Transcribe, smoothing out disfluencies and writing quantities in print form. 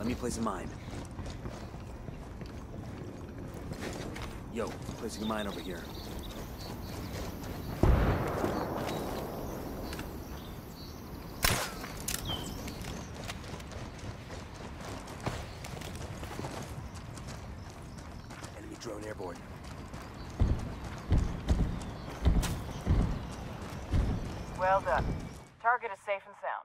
Let me place a mine. Yo, placing a mine over here. Enemy drone airborne. Well done. Target is safe and sound.